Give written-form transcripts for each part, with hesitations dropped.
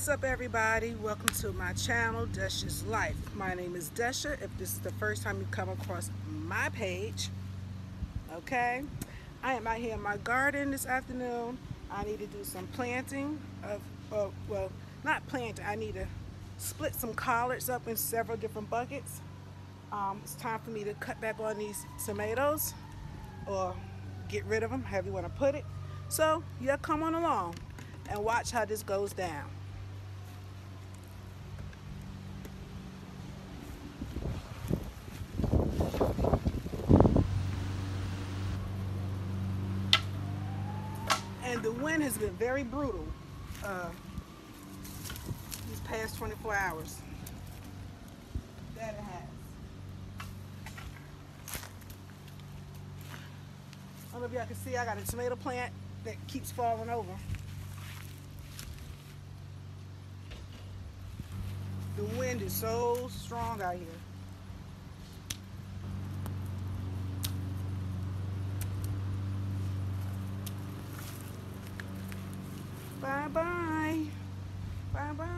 What's up, everybody? Welcome to my channel, Desha's Life. My name is Desha. If this is the first time you come across my page, okay, I am out here in my garden this afternoon. I need to do some planting of well, not planting. I need to split some collards up in several different buckets. It's time for me to cut back on these tomatoes or get rid of them, however you want to put it. So yeah, come on along and watch how this goes down. And the wind has been very brutal these past 24 hours. That it has. I don't know if y'all can see, I got a tomato plant that keeps falling over. The wind is so strong out here. Bye-bye. Bye-bye.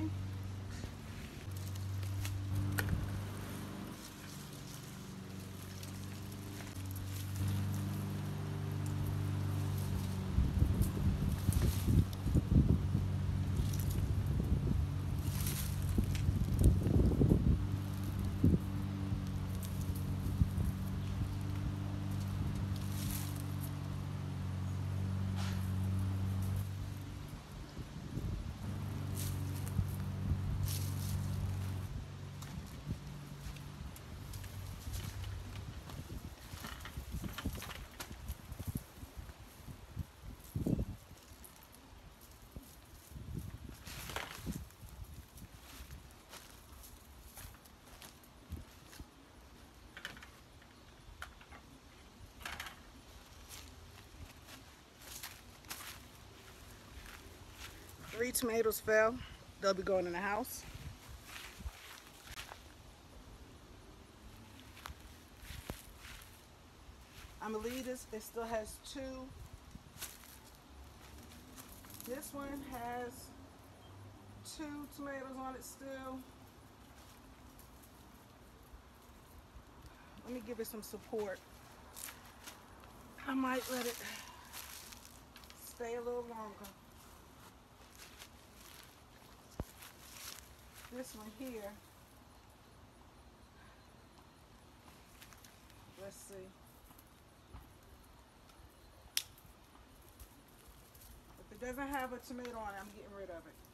Three tomatoes fell. They'll be going in the house. I'm gonna leave this. It still has two. This one has two tomatoes on it still. Let me give it some support. I might let it stay a little longer. This one here, let's see. If it doesn't have a tomato on it, I'm getting rid of it.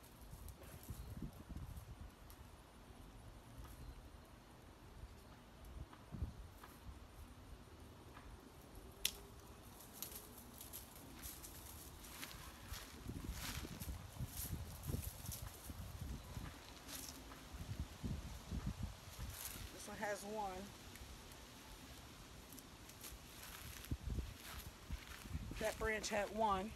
Has one. That branch had one.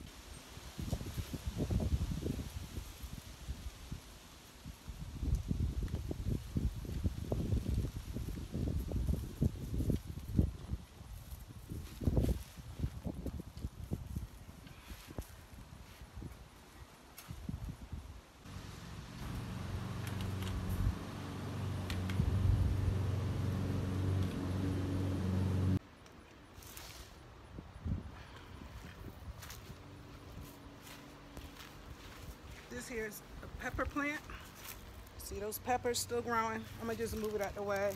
This here is a pepper plant. See those peppers still growing? I'm gonna just move it out the way.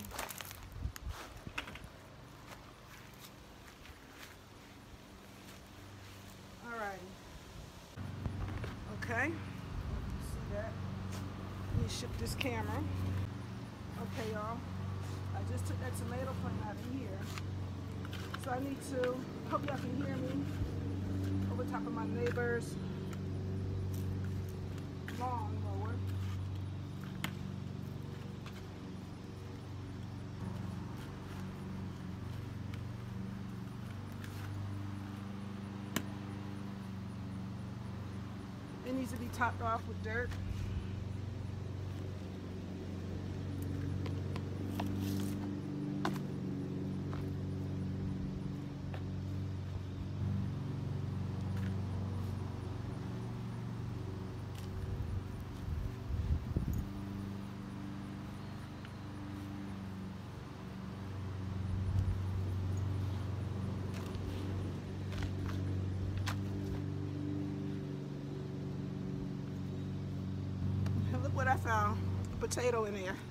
Alrighty. Okay. See that? Let me shift this camera. Okay, y'all. I just took that tomato plant out of here. So I need to, hope y'all can hear me over top of my neighbor's lawn mower. It needs to be topped off with dirt. found a potato in there.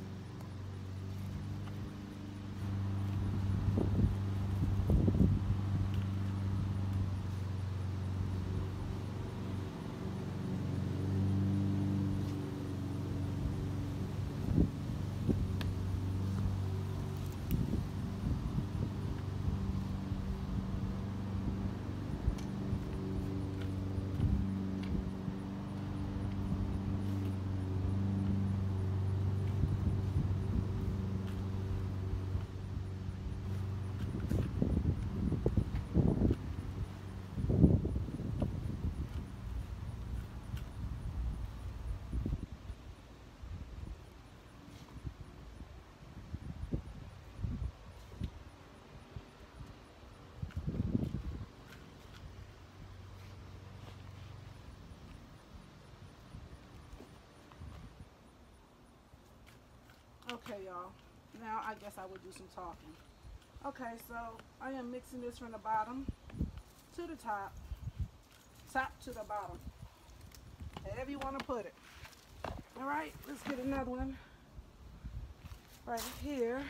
Okay, y'all. Now I guess I will do some talking. Okay, so I am mixing this from the bottom to the top, top to the bottom, however you want to put it. All right, let's get another one right here.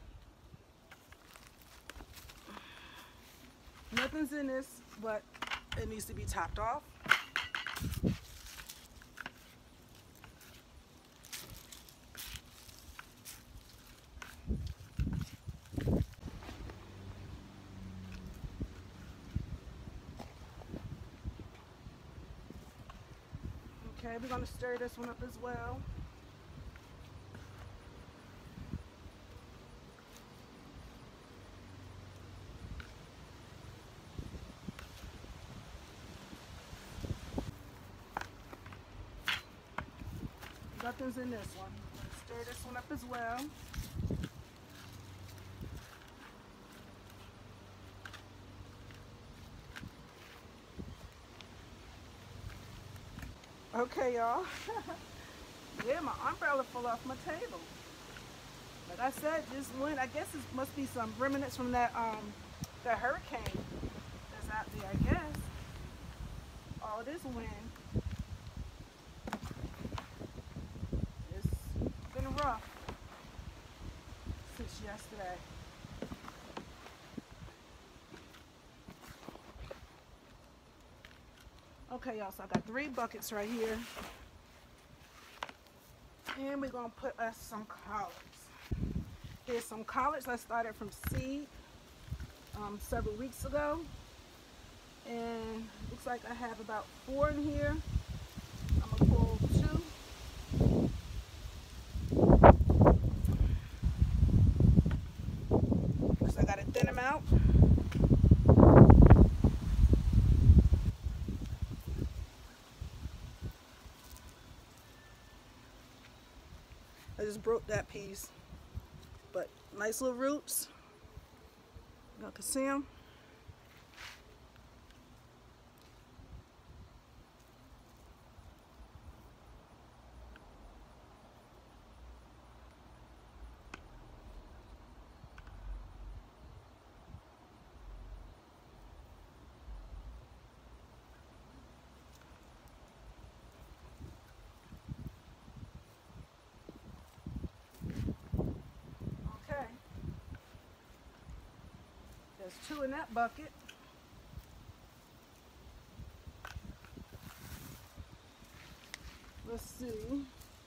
Nothing's in this, but it needs to be topped off. Okay, we're going to stir this one up as well. Nothing's in this one. Stir this one up as well. Okay, y'all. Yeah, my umbrella fell off my table. Like I said, this wind, I guess it must be some remnants from that that hurricane that's out there, I guess. All this wind. It's been rough since yesterday. Okay, y'all, so I got 3 buckets right here. And we're going to put us some collards. Here's some collards I started from seed several weeks ago. And looks like I have about 4 in here. I'm going to pull 2. Because I got to thin them out. I just broke that piece, but nice little roots. Y'all can see them. There's 2 in that bucket. Let's see.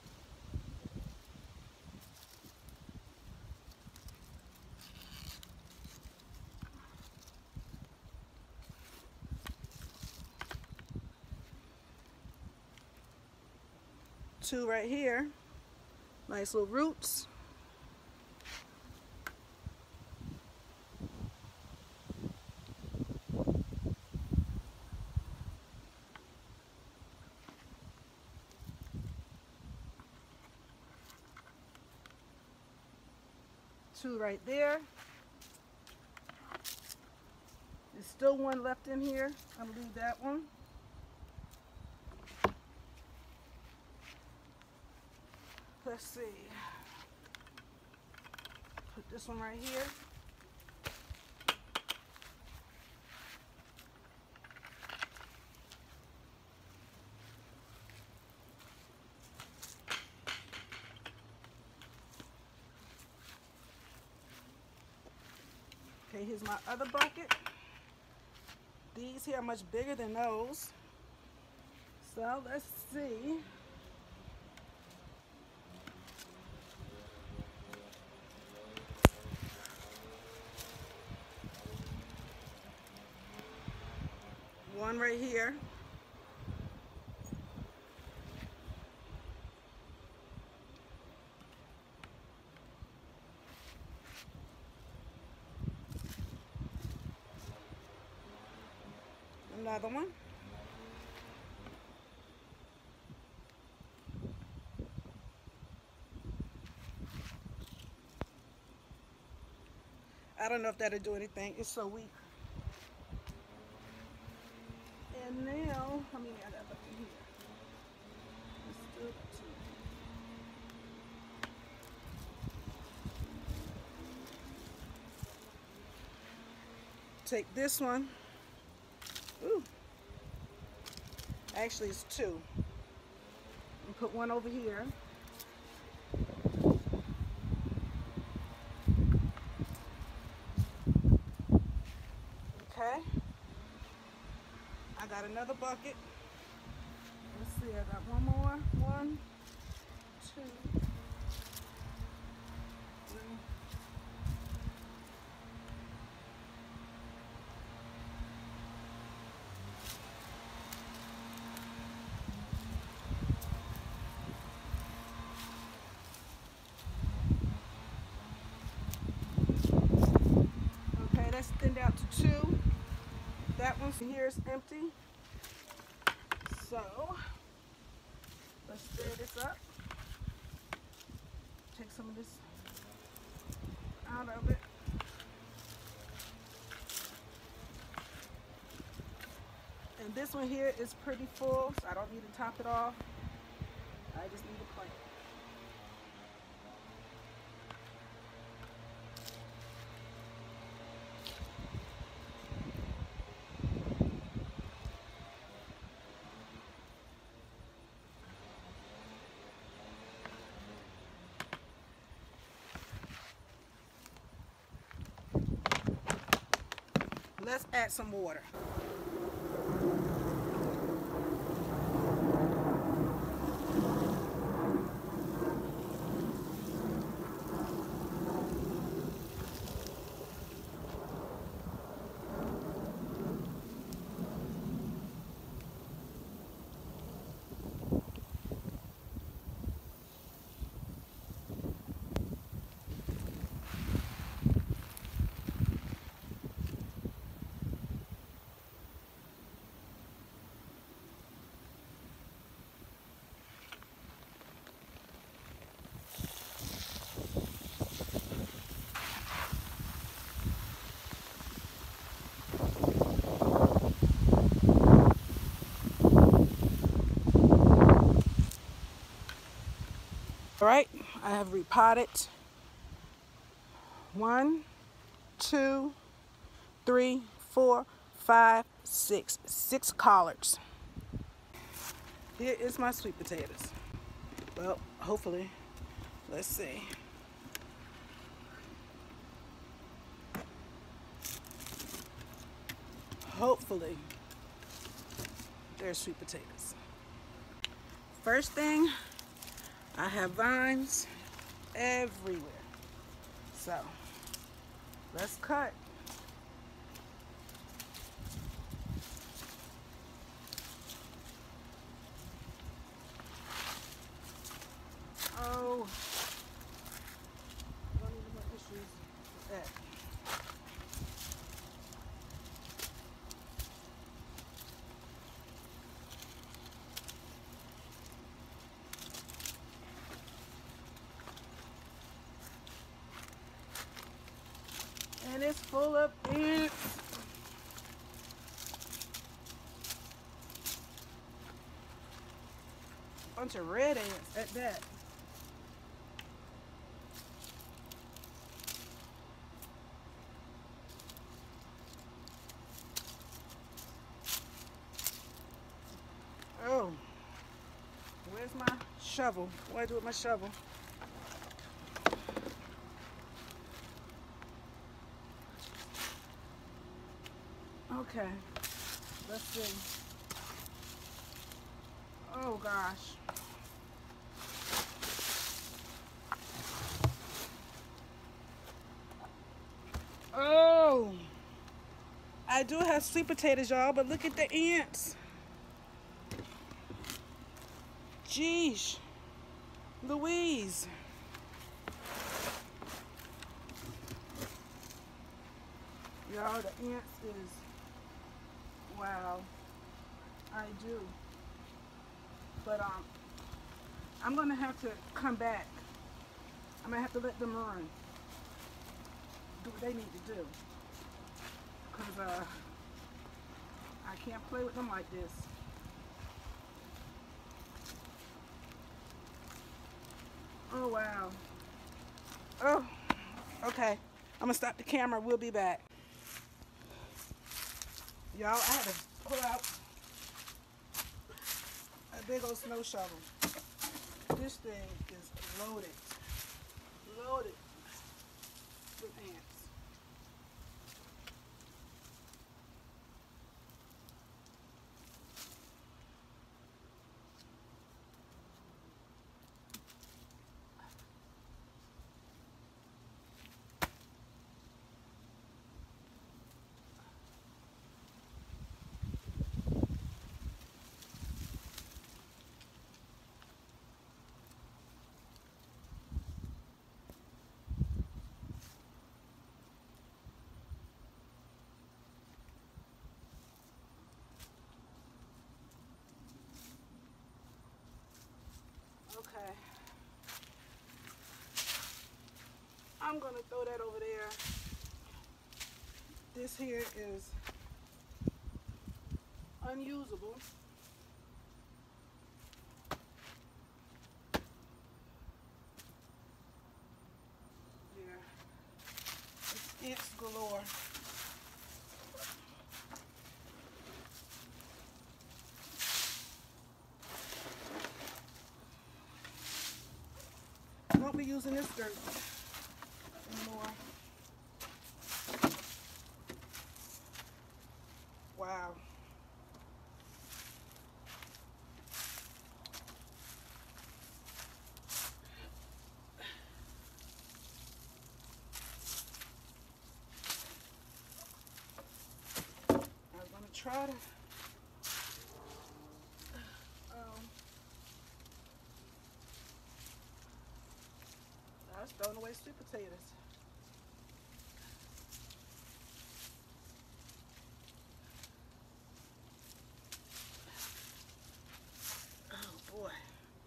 Two right here. Nice little roots. Two right there. There's still 1 left in here. I'm gonna leave that one. Let's see. Put this one right here. Okay, here's my other bucket. These here are much bigger than those. So let's see. One right here. Another one. I don't know if that'll do anything. It's so weak. And now, how many I got up in here? Let's do two. Take this one. Ooh. Actually, it's two. And put one over here. Okay. I got another bucket. Let's see, I got one more. One, two, three. Okay, that's thinned out to two. That one here is empty. So, let's stir this up. Take some of this out of it. And this one here is pretty full, so I don't need to top it off. I just need a plate. Let's add some water. All right, I have repotted 1, 2, 3, 4, 5, 6. 6 collards. Here is my sweet potatoes. Well, hopefully, let's see. Hopefully, they're sweet potatoes. First thing, I have vines everywhere. So, let's cut. Oh, I don't even have issues with that. And it's full of ants. Bunch of red ants at that. Oh, where's my shovel? What do I do with my shovel? Okay, let's see. Oh gosh. Oh, I do have sweet potatoes, y'all, but look at the ants. Jeez, Louise. Y'all, the ants is, wow, I do. But I'm gonna have to come back. I'm gonna have to let them run, do what they need to do. Cause I can't play with them like this. Oh wow. Oh, okay. I'm gonna stop the camera. We'll be back. Y'all, I had to pull out a big old snow shovel. This thing is loaded. Loaded with ants. Okay. I'm gonna throw that over there. This here is unusable. Yeah. It's ants galore. Won't be using this dirt anymore. Wow. I'm gonna try to I was throwing away sweet potatoes. Oh boy.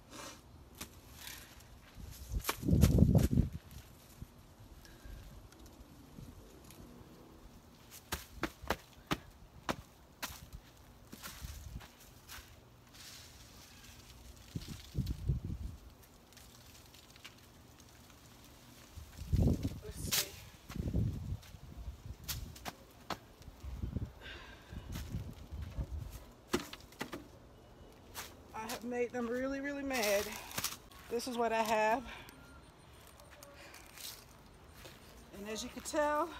Let's see. I have made them really, really mad. This is what I have. And as you can tell,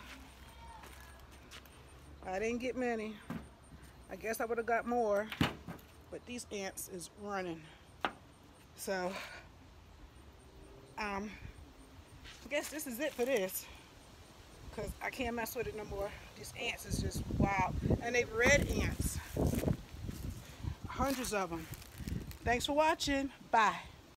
I didn't get many. I guess I would have got more, but these ants is running. So, I guess this is it for this, because I can't mess with it no more. These ants is just wild. And they red ants. Hundreds of them. Thanks for watching. Bye.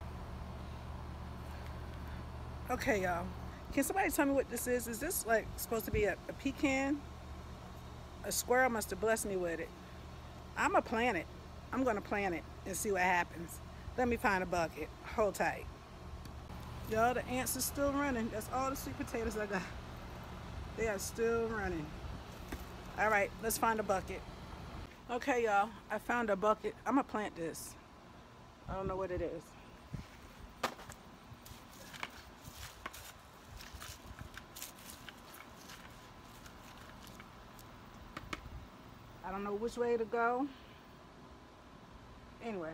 Okay, y'all. Can somebody tell me what this is? Is this like supposed to be a pecan? A squirrel must have blessed me with it. I'm gonna plant it. I'm gonna plant it and see what happens. Let me find a bucket. Hold tight. Y'all, the ants are still running. That's all the sweet potatoes I got. They are still running. All right, let's find a bucket. Okay, y'all, I found a bucket. I'm gonna plant this. I don't know what it is. I don't know which way to go. Anyway.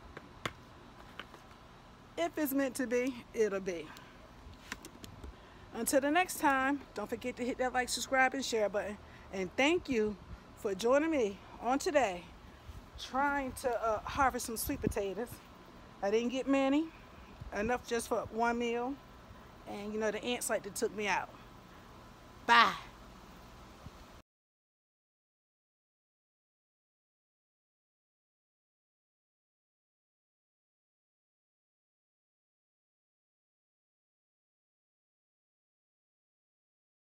If it's meant to be, it'll be. Until the next time, don't forget to hit that like, subscribe, and share button. And thank you for joining me on today trying to harvest some sweet potatoes. I didn't get many, enough just for one meal. And you know, the ants like to took me out. Bye.